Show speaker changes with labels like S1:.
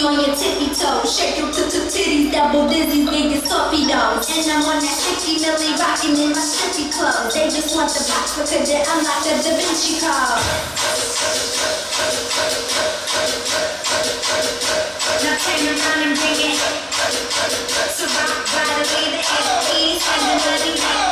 S1: on your tippy toes. Shake your titties, double dizzy, biggest torpedoes. And I'm on that 60 milli rockin' in my stretchy clothes. They just want the box because they unlock the Da Vinci Code. Now turn around and bring it. So rock right away the FPs and the bloody night.